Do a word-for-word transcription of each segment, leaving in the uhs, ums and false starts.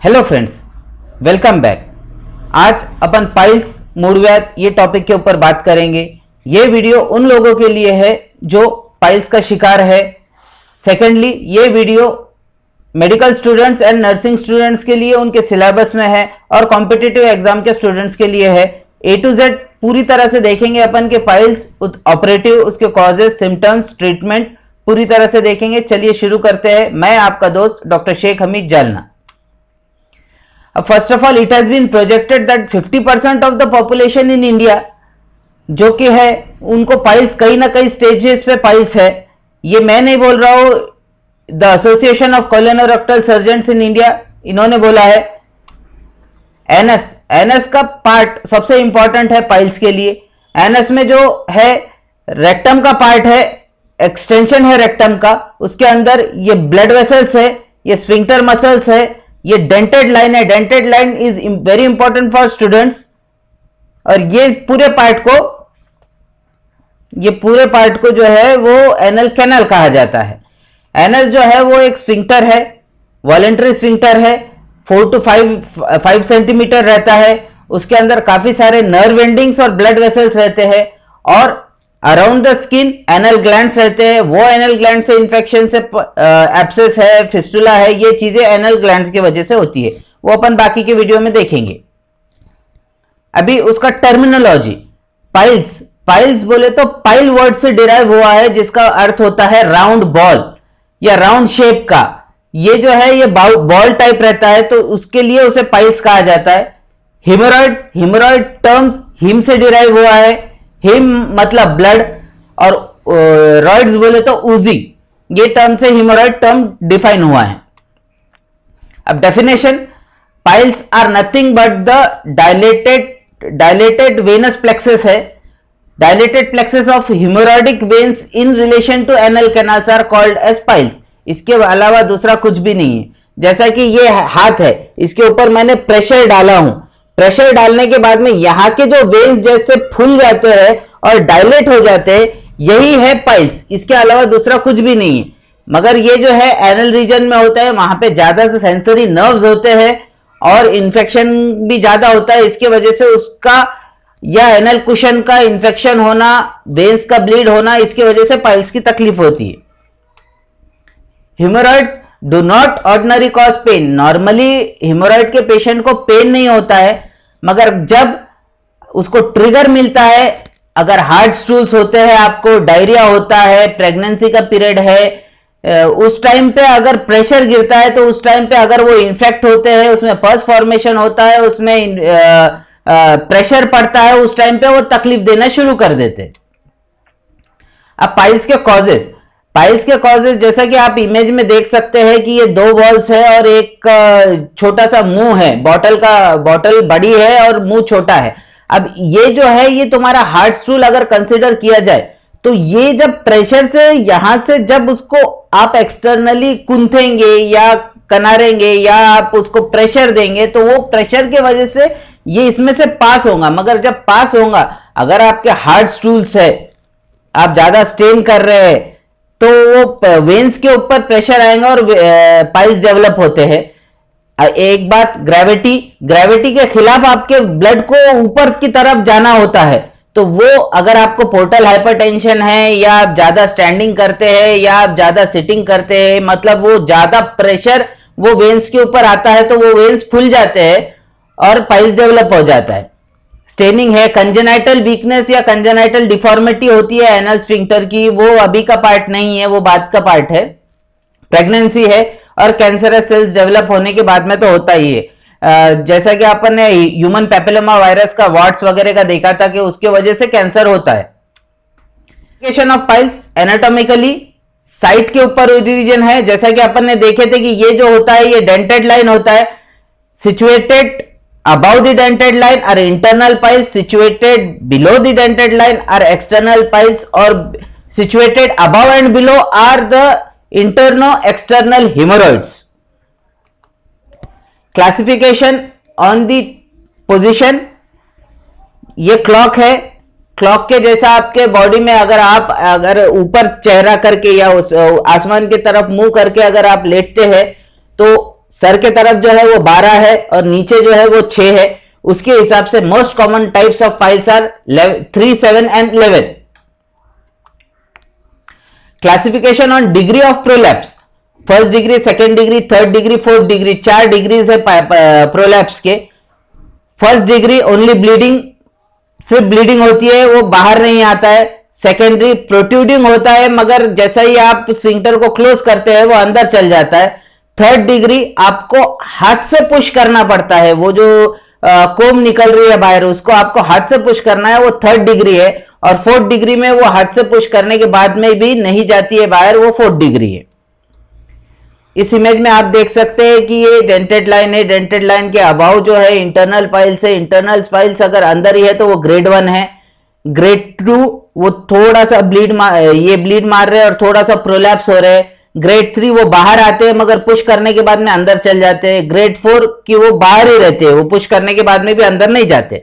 Hello friends, welcome back. आज अपन piles मूढ़व्याध ये topic के ऊपर बात करेंगे। ये वीडियो उन लोगों के लिए है जो पाइल्स का शिकार है। सेकेंडली, ये video medical students and nursing students के लिए उनके सिलेबस में है और कॉम्पिटिटिव एग्जाम के स्टूडेंट्स के लिए है। ए टू जेड पूरी तरह से देखेंगे अपन के पाइल्स ऑपरेटिव, उसके कॉजेस, सिम्टम्स, ट्रीटमेंट पूरी तरह से देखेंगे। चलिए शुरू करते हैं। मैं आपका दोस्त doctor Shaikh Hameed Jalna. First of all, it has been projected that fifty percent of the population in India जो कि है उनको पाइल्स कहीं ना कहीं स्टेजेस पे पाइल्स है। ये मैं नहीं बोल रहा हूं, the association of colorectal surgeons in India इन्होंने बोला है। एनएस एनएस का पार्ट सबसे इंपॉर्टेंट है पाइल्स के लिए। एनएस में जो है रेक्टम का पार्ट है, एक्सटेंशन है रेक्टम का, उसके अंदर ये ब्लड वेसल्स है, ये स्फिंक्टर मसल्स है, ये डेंटेड लाइन है। Dentate line is very important for students. और ये पूरे पार्ट को ये पूरे पार्ट को जो है वो एनल कैनल कहा जाता है। एनल जो है वो एक स्फिंक्टर है, वॉलेंटरी स्फिंक्टर है, four to five five centimetre रहता है। उसके अंदर काफी सारे नर्व एंडिंग्स और ब्लड वेसल्स रहते हैं और around the skin anal glands रहते हैं। वो एनल ग्लैंड से इंफेक्शन से एब्सेस है, फिस्टुला है, ये चीजें एनल ग्लैंड्स की वजह से होती है। वो अपन बाकी के वीडियो में देखेंगे। अभी उसका टर्मिनोलॉजी, पाइल्स पाइल्स बोले तो पाइल वर्ड से डिराइव हुआ है, जिसका अर्थ होता है राउंड बॉल या राउंड शेप का। ये जो है ये बॉल टाइप रहता है, तो उसके लिए उसे पाइल्स कहा जाता है। हिमोरॉइड हिमोरॉइड टर्म्स हिम से डिराइव हुआ है। हिम मतलब ब्लड और रॉइड्स बोले तो उजी, ये टर्म से हिमोरॉइड टर्म डिफाइन हुआ है। अब definition, piles are nothing but the dilated dilated venous plexuses है। Dilated plexuses of haemorrhoidal veins in relation to anal canals are called as piles. इसके अलावा दूसरा कुछ भी नहीं है। जैसा कि ये हाथ है, इसके ऊपर मैंने प्रेशर डाला हूं, प्रेशर डालने के बाद में यहां के जो वेन्स जैसे फूल जाते हैं और डायलेट हो जाते हैं, यही है पाइल्स। इसके अलावा दूसरा कुछ भी नहीं है। मगर ये जो है एनल रीजन में होता है, वहां पे ज्यादा से सेंसरी नर्व्स होते हैं और इन्फेक्शन भी ज्यादा होता है। इसकी वजह से उसका या एनल कुशन का इन्फेक्शन होना, वेन्स का ब्लीड होना, इसकी वजह से पाइल्स की तकलीफ होती है। Haemorrhoid do not ordinary cause pain. Normally haemorrhoid के पेशेंट को पेन नहीं होता है, मगर जब उसको ट्रिगर मिलता है, अगर हार्ड स्टूल्स होते हैं, आपको डायरिया होता है, प्रेगनेंसी का पीरियड है, उस टाइम पे अगर प्रेशर गिरता है, तो उस टाइम पे अगर वो इन्फेक्ट होते हैं, उसमें पस फॉर्मेशन होता है, उसमें प्रेशर पड़ता है, उस टाइम पे वो तकलीफ देना शुरू कर देते हैं। अब पाइल्स के कॉजेस पाइल्स के कॉजेज जैसा कि आप इमेज में देख सकते हैं कि ये दो बॉल्स है और एक छोटा सा मुंह है। बॉटल का बॉटल बड़ी है और मुंह छोटा है। अब ये जो है ये तुम्हारा हार्ड स्टूल अगर कंसीडर किया जाए, तो ये जब प्रेशर से यहां से जब उसको आप एक्सटर्नली कुंथेंगे या कनारेंगे या आप उसको प्रेशर देंगे, तो वो प्रेशर की वजह से ये इसमें से पास होगा। मगर जब पास होगा, अगर आपके हार्ड स्टूल्स है, आप ज्यादा स्टेन कर रहे हैं, तो वो वेन्स के ऊपर प्रेशर आएगा और पाइल्स डेवलप होते हैं। एक बात, ग्रेविटी ग्रेविटी के खिलाफ आपके ब्लड को ऊपर की तरफ जाना होता है, तो वो अगर आपको पोर्टल हाइपरटेंशन है या आप ज्यादा स्टैंडिंग करते हैं या आप ज्यादा सिटिंग करते हैं, मतलब वो ज्यादा प्रेशर वो वेन्स के ऊपर आता है, तो वो वेन्स फूल जाते हैं और पाइल्स डेवलप हो जाता है। स्टेनिंग है, कंजेनाइटल वीकनेस या कंजेनाइटल डिफॉर्मिटी होती है एनल स्फिंक्टर की, वो अभी का पार्ट नहीं है, वो बाद का पार्ट है। प्रेगनेंसी है और कैंसरस सेल्स डेवलप होने के बाद में तो होता ही है। जैसा कि अपन ने ह्यूमन पैपिलोमा वायरस का वाट्स वगैरह का देखा था कि उसके वजह से कैंसर होता है। Classification of piles, anatomically site के ऊपर रीजन है। जैसा कि अपन ने देखे थे कि ये जो होता है ये डेंटेड लाइन होता है। Situated above the dented line are internal piles, situated below the dented line are external piles, or situated above and below are the internal external hemorrhoids. Classification on the position, ये clock है। Clock के जैसा आपके body में अगर आप अगर ऊपर चेहरा करके या उस आसमान की तरफ मुंह करके अगर आप लेटते हैं, तो सर के तरफ जो है वो बारह है और नीचे जो है वो छह है, उसके हिसाब से most common types of piles are three, seven and eleven. Classification on degree of prolapse, first degree, second degree, third degree, fourth degree, चार डिग्रीज है प्रोलैप्स के। फर्स्ट डिग्री ओनली ब्लीडिंग, सिर्फ ब्लीडिंग होती है, वो बाहर नहीं आता है। सेकेंडरी प्रोट्रूडिंग होता है, मगर जैसा ही आप स्फिंक्टर को क्लोज करते हैं वो अंदर चल जाता है। थर्ड डिग्री आपको हाथ से पुश करना पड़ता है, वो जो कोम निकल रही है बाहर उसको आपको हाथ से पुश करना है, वो थर्ड डिग्री है। और फोर्थ डिग्री में वो हाथ से पुश करने के बाद में भी नहीं जाती है बाहर, वो फोर्थ डिग्री है। इस इमेज में आप देख सकते हैं कि ये डेंटेड लाइन है, डेंटेड लाइन के अबाव जो है इंटरनल पाइल्स है। इंटरनल पाइल्स अगर अंदर ही है तो वो ग्रेड वन है। ग्रेड टू वो थोड़ा सा ब्लीड ये ब्लीड मार रहे हैं और थोड़ा सा प्रोलैप्स हो रहे हैं। ग्रेड थ्री वो बाहर आते हैं मगर पुश करने के बाद में अंदर चल जाते हैं। ग्रेड फोर की वो बाहर ही रहते हैं, वो पुश करने के बाद में भी अंदर नहीं जाते।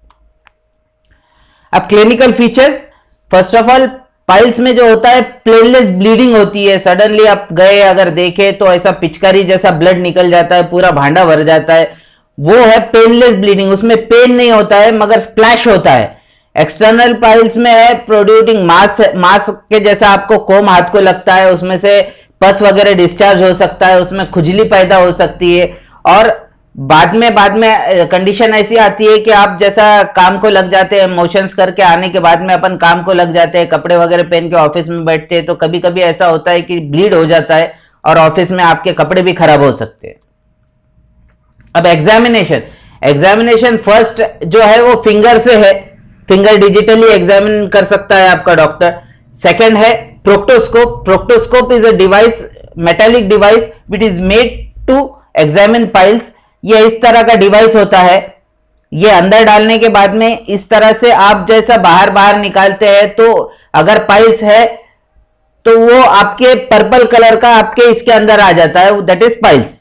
अब clinical features, first of all piles में जो होता है प्लेनलेस ब्लीडिंग होती है। सडनली आप गए अगर देखे तो ऐसा पिचकारी जैसा ब्लड निकल जाता है, पूरा भांडा भर जाता है, वो है पेनलेस ब्लीडिंग। उसमें पेन नहीं होता है मगर स्प्लैश होता है। एक्सटर्नल पाइल्स में है प्रोड्यूटिंग मास, मास के जैसा आपको कोम हाथ को लगता है, उसमें से पस वगैरह डिस्चार्ज हो सकता है, उसमें खुजली पैदा हो सकती है। और बाद में बाद में कंडीशन ऐसी आती है कि आप जैसा काम को लग जाते हैं, मोशंस करके आने के बाद में अपन काम को लग जाते हैं, कपड़े वगैरह पहन के ऑफिस में बैठते हैं, तो कभी कभी ऐसा होता है कि ब्लीड हो जाता है और ऑफिस में आपके कपड़े भी खराब हो सकते हैं। अब एग्जामिनेशन, एग्जामिनेशन फर्स्ट जो है वो फिंगर से है, फिंगर डिजिटली एग्जामिन कर सकता है आपका डॉक्टर। सेकंड है proctoscope. Proctoscope is a device, metallic device which is made to examine piles. ये इस तरह का डिवाइस होता है, ये अंदर डालने के बाद में इस तरह से आप जैसा बाहर बाहर निकालते हैं, तो अगर पाइल्स है तो वो आपके पर्पल कलर का आपके इसके अंदर आ जाता है, दैट इज पाइल्स।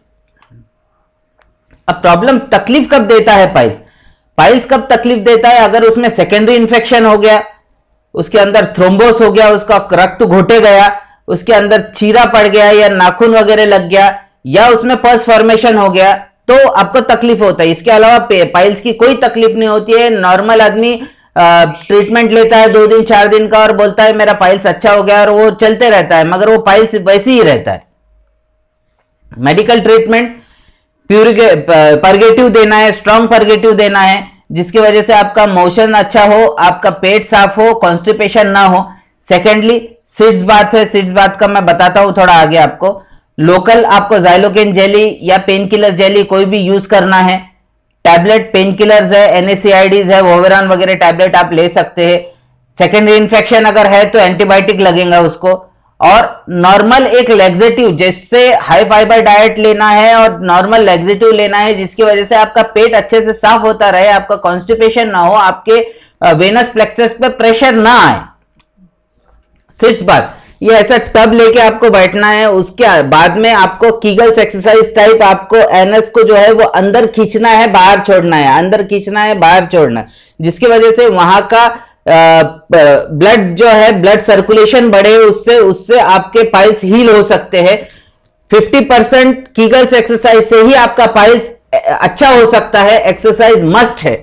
अब प्रॉब्लम तकलीफ कब देता है पाइल्स? पाइल्स कब तकलीफ देता है? अगर उसमें सेकेंडरी इंफेक्शन हो गया, उसके अंदर थ्रोम्बोस हो गया, उसका रक्त घोटे गया, उसके अंदर चीरा पड़ गया या नाखून वगैरह लग गया, या उसमें पस फॉर्मेशन हो गया, तो आपको तकलीफ होता है। इसके अलावा पाइल्स की कोई तकलीफ नहीं होती है। नॉर्मल आदमी ट्रीटमेंट लेता है दो दिन चार दिन का और बोलता है मेरा पाइल्स अच्छा हो गया, और वो चलते रहता है, मगर वो पाइल्स वैसे ही रहता है। मेडिकल ट्रीटमेंट परगेटिव देना है, स्ट्रॉन्ग परगेटिव देना है, जिसकी वजह से आपका मोशन अच्छा हो, आपका पेट साफ हो, कॉन्स्टिपेशन ना हो। सेकेंडली सिड्स बाथ है, सिड्स बाथ का मैं बताता हूं थोड़ा आगे आपको। लोकल आपको ज़ाइलोकेन जेली या पेन किलर जेली कोई भी यूज करना है। टैबलेट पेन किलर्स है, एनएसएआईडीज है, वोवेरान वगैरह टैबलेट आप ले सकते हैं। सेकेंडरी इन्फेक्शन अगर है तो एंटीबायोटिक लगेगा उसको। और नॉर्मल एक लैक्सेटिव, जिससे हाई फाइबर डाइट लेना है और नॉर्मल लैक्सेटिव लेना है, जिसकी वजह से आपका पेट अच्छे से साफ होता रहे, आपका कॉन्स्टिपेशन ना हो, आपके वेनस प्लेक्सस पे प्रेशर ना आए। सिट्स बाथ, ये ऐसा टब लेके आपको बैठना है, उसके बाद में आपको कीगल्स एक्सरसाइज टाइप आपको एनस को जो है वो अंदर खींचना है, बाहर छोड़ना है, अंदर खींचना है, बाहर छोड़ना है, जिसकी वजह से वहां का ब्लड जो है, ब्लड सर्कुलेशन बढ़े, उससे उससे आपके पाइल्स हील हो सकते हैं। पचास परसेंट कीगल्स एक्सरसाइज से ही आपका पाइल्स अच्छा हो सकता है, एक्सरसाइज मस्ट है।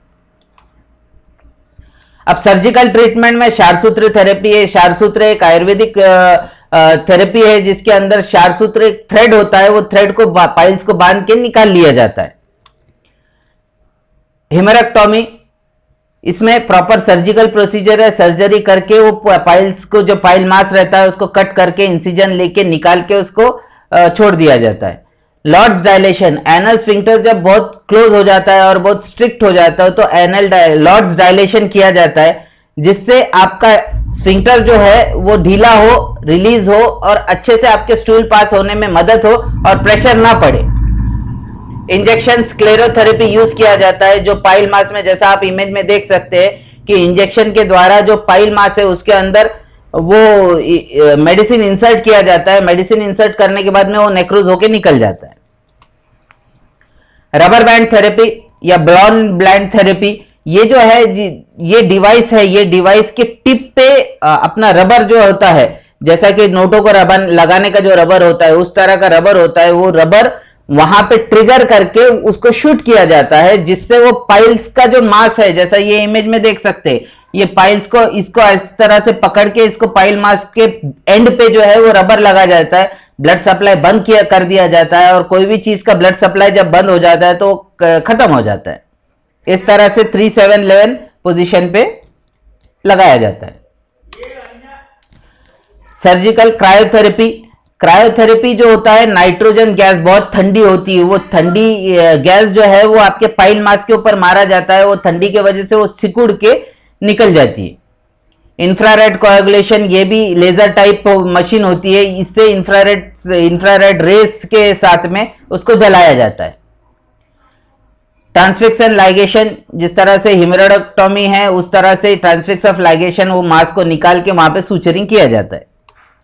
अब सर्जिकल ट्रीटमेंट में शारसूत्र थेरेपी है। शारसूत्र एक आयुर्वेदिक थेरेपी है जिसके अंदर शारसूत्र एक थ्रेड होता है, वो थ्रेड को पाइल्स को बांध के निकाल लिया जाता है। हेमरेक्टोमी, इसमें प्रॉपर सर्जिकल प्रोसीजर है, सर्जरी करके वो पाइल्स को, जो पाइल मास रहता है उसको कट करके इंसिजन लेके निकाल के उसको छोड़ दिया जाता है। लॉर्ड्स डायलेशन, एनल स्फिंक्टर जब बहुत क्लोज हो जाता है और बहुत स्ट्रिक्ट हो जाता है तो एनल लॉर्ड्स डायलेशन किया जाता है, जिससे आपका स्फिंक्टर जो है वो ढीला हो, रिलीज हो और अच्छे से आपके स्टूल पास होने में मदद हो और प्रेशर ना पड़े। इंजेक्शन स्क्लेरोथेरेपी यूज किया जाता है, जो पाइल मास में, जैसा आप इमेज में देख सकते हैं कि इंजेक्शन के द्वारा जो पाइल मास है उसके अंदर वो मेडिसिन इंसर्ट किया जाता है। मेडिसिन इंसर्ट करने के बाद में वो नेक्रोज होके निकल जाता है। रबर बैंड थेरेपी या ब्लॉन ब्लैंड थेरेपी, ये जो है ये डिवाइस है, ये डिवाइस के टिप पे अपना रबर जो होता है, जैसा कि नोटों को रबर लगाने का जो रबर होता है उस तरह का रबर होता है, वो रबर वहां पे ट्रिगर करके उसको शूट किया जाता है, जिससे वो पाइल्स का जो मास है, जैसा ये इमेज में देख सकते हैं, ये पाइल्स को इसको इस तरह से पकड़ के इसको पाइल मास के एंड पे जो है वो रबर लगा जाता है, ब्लड सप्लाई बंद किया कर दिया जाता है, और कोई भी चीज का ब्लड सप्लाई जब बंद हो जाता है तो खत्म हो जाता है। इस तरह से थ्री सेवन इलेवन पोजीशन पे लगाया जाता है। सर्जिकल क्रायोथेरेपी, क्रायोथेरेपी जो होता है, नाइट्रोजन गैस बहुत ठंडी होती है, वो ठंडी गैस जो है वो आपके पाइल मास के ऊपर मारा जाता है, वो ठंडी के वजह से वो सिकुड़ के निकल जाती है। इंफ्रारेड कोएगुलेशन, ये भी लेजर टाइप मशीन होती है, इससे इंफ्रारेड इंफ्रारेड रेस के साथ में उसको जलाया जाता है। ट्रांसफिक्स एंड लाइगेशन, जिस तरह से हेमोरेक्टोमी है उस तरह से ट्रांसफिक्स ऑफ लाइगेशन, वो मांस को निकाल के वहां पे सूचरिंग किया जाता है।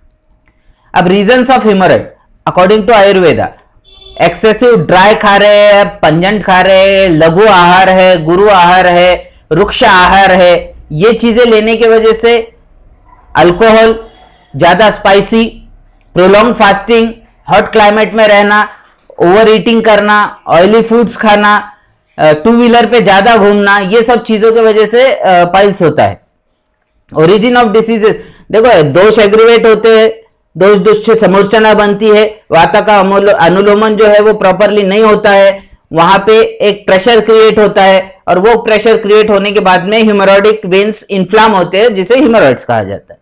अब reasons of hemorrhoid according to Ayurveda, excessive dry खा रहे हैं, पंजेंट खा रहे हैं, लघु आहार है, गुरु आहार है, रुक्ष आहार है, ये चीजें लेने की वजह से, अल्कोहल, ज्यादा spicy, prolong fasting, hot climate में रहना, ओवर ईटिंग करना, ऑयली फूड्स खाना, टू व्हीलर पे ज्यादा घूमना, ये सब चीजों की वजह से पाइल्स होता है। ओरिजिन ऑफ डिसीजेस, देखो दोष एग्रीवेट होते हैं, दोष दुष्ट से समूर्छना बनती है, वाता का अनुलोमन जो है वो प्रॉपरली नहीं होता है, वहां पे एक प्रेशर क्रिएट होता है, और वो प्रेशर क्रिएट होने के बाद में हेमोरॉइडिक वेन्स इन्फ्लाम होते हैं, जिसे हेमोरॉइड्स कहा जाता है।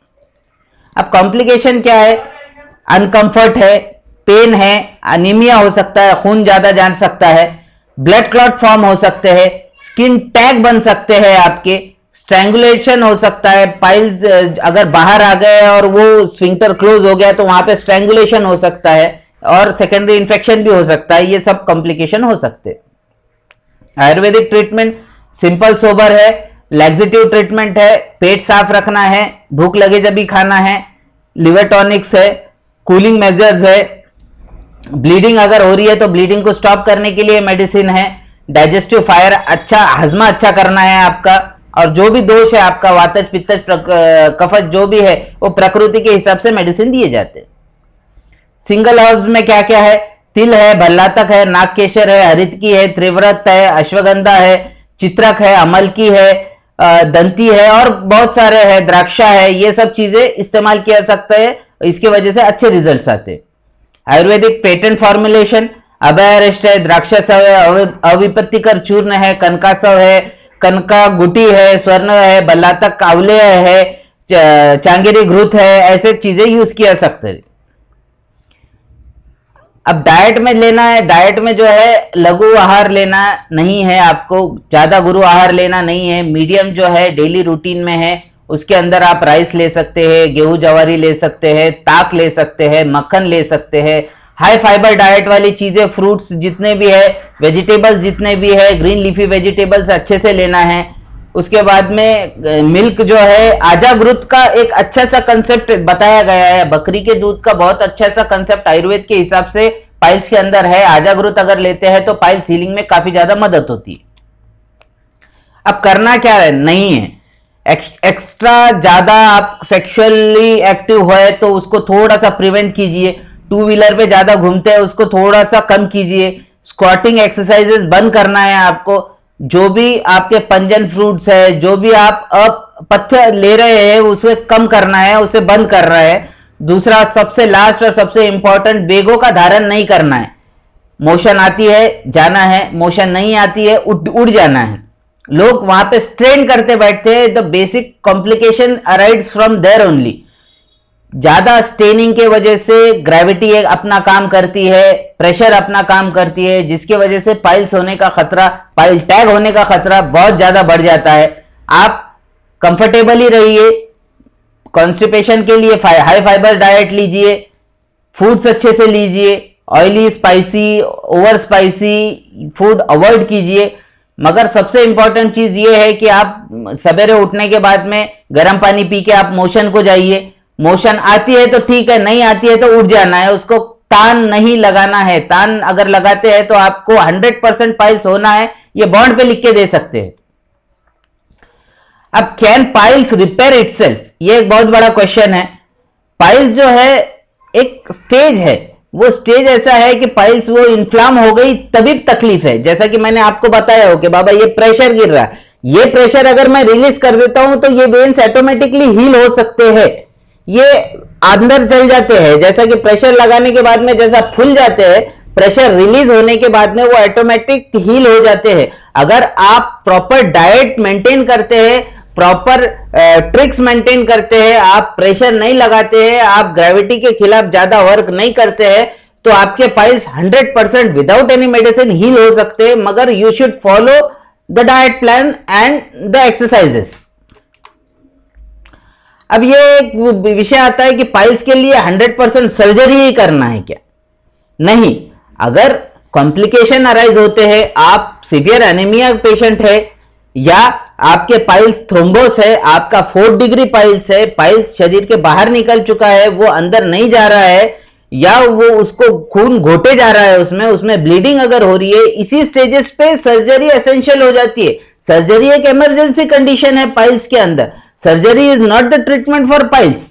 अब कॉम्प्लिकेशन क्या है? अनकंफर्ट है, पेन है, अनीमिया हो सकता है, खून ज्यादा जा सकता है, ब्लड क्लॉट फॉर्म हो सकते हैं, स्किन टैग बन सकते हैं आपके, स्ट्रैंगुलेशन हो सकता है, पाइल्स अगर बाहर आ गए और वो स्फिंक्टर क्लोज हो गया तो वहां पे स्ट्रैंगुलेशन हो सकता है, और सेकेंडरी इंफेक्शन भी हो सकता है, ये सब कॉम्प्लिकेशन हो सकते हैं। आयुर्वेदिक ट्रीटमेंट सिंपल सोबर है, लैक्सेटिव ट्रीटमेंट है, पेट साफ रखना है, भूख लगे जब भी खाना है, लिवर टॉनिक्स है, कूलिंग मेजर्स है, ब्लीडिंग अगर हो रही है तो ब्लीडिंग को स्टॉप करने के लिए मेडिसिन है, डाइजेस्टिव फायर, अच्छा हजमा अच्छा करना है आपका, और जो भी दोष है आपका वातज पित्तज कफज जो भी है वो प्रकृति के हिसाब से मेडिसिन दिए जाते हैं। सिंगल हर्ब्स में क्या क्या है? तिल है, भल्लातक है, नागकेशर है, हरितकी है, त्रिव्रत है, अश्वगंधा है, चित्रक है, अमलकी है, दंती है, और बहुत सारे है, द्राक्षा है, ये सब चीजें इस्तेमाल किया सकता है, इसकी वजह से अच्छे रिजल्ट्स आते हैं। आयुर्वेदिक पेटेंट फॉर्मुलेशन, अभयारिष्ट है, द्राक्षासव है, अविपत्तिकर चूर्ण है, कनकासव है, कनका गुटी है, स्वर्ण है, भल्लातक आंवले है, चांगेरी घृत है, ऐसे चीजें यूज किया सकते हैं। अब डाइट में लेना है, डाइट में जो है लघु आहार लेना नहीं है आपको, ज्यादा गुरु आहार लेना नहीं है, मीडियम जो है डेली रूटीन में है, उसके अंदर आप राइस ले सकते हैं, गेहूं जवारी ले सकते हैं, ताक ले सकते हैं, मक्खन ले सकते हैं, हाई फाइबर डाइट वाली चीजें, फ्रूट्स जितने भी है, वेजिटेबल्स जितने भी है, ग्रीन लीफी वेजिटेबल्स अच्छे से लेना है। उसके बाद में मिल्क जो है, आजा घृत का एक अच्छा सा कंसेप्ट बताया गया है, बकरी के दूध का बहुत अच्छा सा कंसेप्ट आयुर्वेद के हिसाब से पाइल्स के अंदर है। आजा घृत अगर लेते हैं तो पाइल्स हीलिंग में काफी ज्यादा मदद होती है। अब करना क्या है? नहीं है एक्स्ट्रा ज्यादा आप सेक्सुअली एक्टिव हुए तो उसको थोड़ा सा प्रिवेंट कीजिए, टू व्हीलर पे ज्यादा घूमते हैं उसको थोड़ा सा कम कीजिए, स्क्वाटिंग एक्सरसाइजेस बंद करना है आपको, जो भी आपके पंजन फ्रूट्स है, जो भी आप अपथ्य ले रहे हैं उसे कम करना है, उसे बंद कर रहा है। दूसरा सबसे लास्ट और सबसे इंपॉर्टेंट, बेगों का धारण नहीं करना है। मोशन आती है जाना है, मोशन नहीं आती है उड़ उड़ जाना है। लोग वहां पे स्ट्रेन करते बैठते हैं, the basic complication arise from there only. ज्यादा स्ट्रेनिंग के वजह से ग्रेविटी अपना काम करती है, प्रेशर अपना काम करती है, जिसके वजह से पाइल्स होने का खतरा, पाइल टैग होने का खतरा बहुत ज्यादा बढ़ जाता है। आप कंफर्टेबली रहिए, कॉन्स्टिपेशन के लिए हाई फाइबर डाइट लीजिए, फूड्स अच्छे से लीजिए, oily spicy over spicy food avoid कीजिए। मगर सबसे इंपॉर्टेंट चीज ये है कि आप सवेरे उठने के बाद में गर्म पानी पी के आप मोशन को जाइए। मोशन आती है तो ठीक है, नहीं आती है तो उठ जाना है, उसको तान नहीं लगाना है। तान अगर लगाते हैं तो आपको हंड्रेड परसेंट पाइल्स होना है, ये बॉन्ड पे लिख के दे सकते हैं। अब कैन पाइल्स रिपेयर इटसेल्फ, ये एक बहुत बड़ा क्वेश्चन है। पाइल्स जो है एक स्टेज है, वो स्टेज ऐसा है कि पाइल्स वो इन्फ्लाम हो गई तभी तकलीफ है। जैसा कि मैंने आपको बताया हो कि बाबा ये प्रेशर गिर रहा है, ये प्रेशर अगर मैं रिलीज कर देता हूं तो ये वेन्स ऑटोमेटिकली हील हो सकते हैं, ये अंदर चल जाते हैं। जैसा कि प्रेशर लगाने के बाद में जैसा फूल जाते हैं, प्रेशर रिलीज होने के बाद में वो ऑटोमेटिक हील हो जाते हैं। अगर आप प्रॉपर डाइट मेंटेन करते हैं, प्रॉपर ट्रिक्स मेंटेन करते हैं, आप प्रेशर नहीं लगाते हैं, आप ग्रेविटी के खिलाफ ज्यादा वर्क नहीं करते हैं, तो आपके piles hundred percent without any medicine heal हो सकते हैं। मगर you should follow the diet plan and the exercises. अब ये एक विषय आता है कि पाइल्स के लिए हंड्रेड परसेंट सर्जरी ही करना है क्या? नहीं, अगर कॉम्प्लिकेशन अराइज होते हैं, आप सीवियर एनीमिया पेशेंट है या आपके पाइल्स थ्रोम्बोस है, आपका फोर्थ डिग्री पाइल्स है, पाइल्स शरीर के बाहर निकल चुका है, वो अंदर नहीं जा रहा है, या वो उसको खून घोटे जा रहा है, उसमें उसमें ब्लीडिंग अगर हो रही है, इसी स्टेजेस पे सर्जरी एसेंशियल हो जाती है। सर्जरी एक इमरजेंसी कंडीशन है पाइल्स के अंदर। Surgery is not the treatment for piles.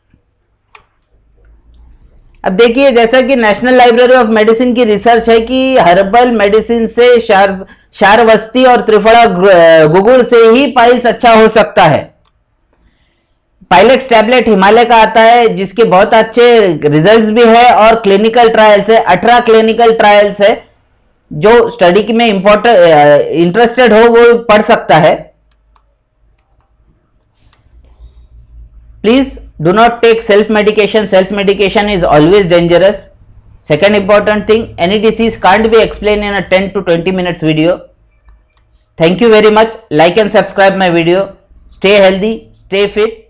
अब देखिए, जैसा कि नेशनल लाइब्रेरी ऑफ मेडिसिन की रिसर्च है कि हर्बल मेडिसिन से शार शारवस्ती और त्रिफला गुगुल से ही पाइल्स अच्छा हो सकता है। पाइलेक्स टैबलेट हिमालय का आता है, जिसके बहुत अच्छे रिजल्ट्स भी है और क्लिनिकल ट्रायल्स है, अठारह क्लिनिकल ट्रायल्स है। जो स्टडी में इंपॉर्टेंट इंटरेस्टेड हो वो पढ़ सकता है। Please do not take self medication. Self medication is always dangerous. Second important thing, any disease can't be explained in a ten to twenty minutes video. Thank you very much. Like and subscribe my video. Stay healthy, stay fit.